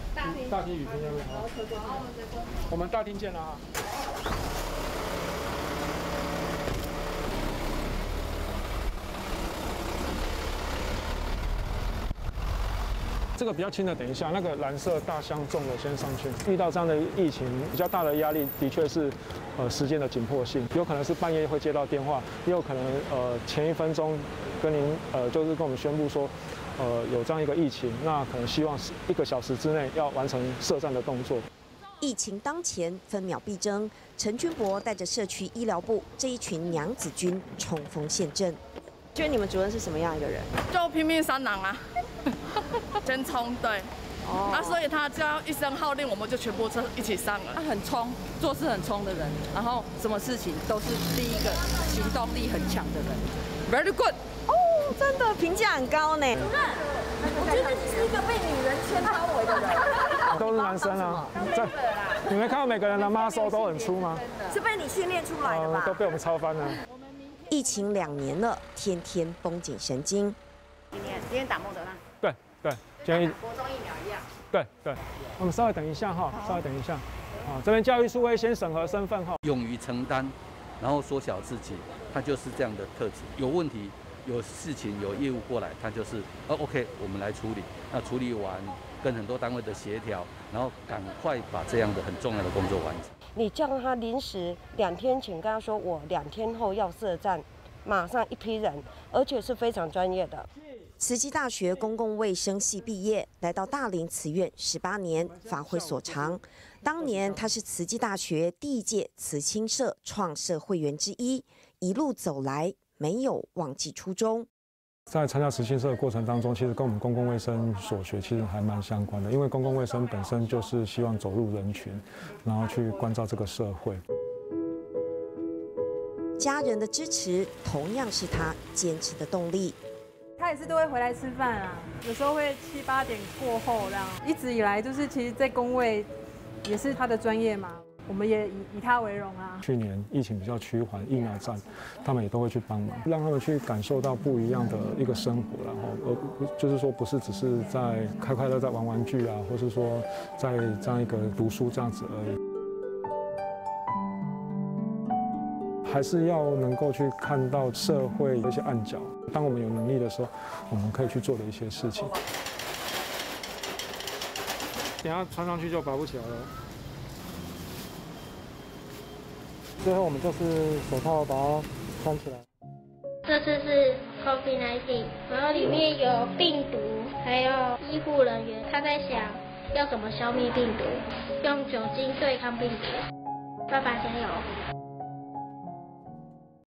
大厅语厅那边好，我们大厅见了啊。这个比较轻的，等一下，那个蓝色大箱重的先上去。遇到这样的疫情，比较大的压力，的确是时间的紧迫性，有可能是半夜会接到电话，也有可能前1分钟跟您就是跟我们宣布说有这样一个疫情，那可能希望1个小时之内要完成设站的动作。 疫情当前，分秒必争。陈君博带着社区医疗部这一群娘子军冲锋陷阵。觉得你们主任是什么样一个人？ 就拼命三郎啊，先冲对。所以他只要一声号令，我们就全部车一起上了。 他很冲，做事很冲的人，然后什么事情都是第一个行动力很强的人。Very good。 哦，真的评价很高呢。 主任，我觉得你是一个被女人圈包围的人。 都是男生啊，你没看到每个人的 muscle 都很粗吗？ 是被你训练出来的吧？ 都被我们操翻了。 疫情2年了，天天绷紧神经。 今天打莫德纳。 对，今天国中疫苗一样。 对，我们稍微等一下哈，稍微等一下。这边教育处会先审核身份哈。 勇于承担，然后缩小自己，他就是这样的特质。有问题、有事情、有业务过来，他就是OK， 我们来处理。那处理完，跟很多单位的协调，然后赶快把这样的很重要的工作完成。 你叫他临时2天前跟他说，我2天后要设站，马上一批人，而且是非常专业的。 慈济大学公共卫生系毕业，来到大林慈院18年，发挥所长。当年他是慈济大学第1届慈青社创社会员之一，一路走来没有忘记初衷。 在参加慈青社的过程当中，其实跟我们公共卫生所学其实还蛮相关的，因为公共卫生本身就是希望走入人群，然后去关照这个社会。 家人的支持同样是他坚持的动力。 他也是都会回来吃饭啊，有时候会7、8点过后这样。一直以来就是其实，在公卫也是他的专业嘛，我们也以他为荣啊。 去年疫情比较趋缓，疫苗站，他们也都会去帮忙，让他们去感受到不一样的一个生活，然后就是说不是只是在快快乐在玩玩具啊，或是说在这样一个读书这样子而已。还是要能够去看到社会的一些暗角，当我们有能力的时候，我们可以去做的一些事情。等下穿上去就拔不起来了。最后我们就是手套把它穿起来。 这次是 COVID-19，然后里面有病毒，还有医护人员，他在想要怎么消灭病毒，用酒精对抗病毒。爸爸加油！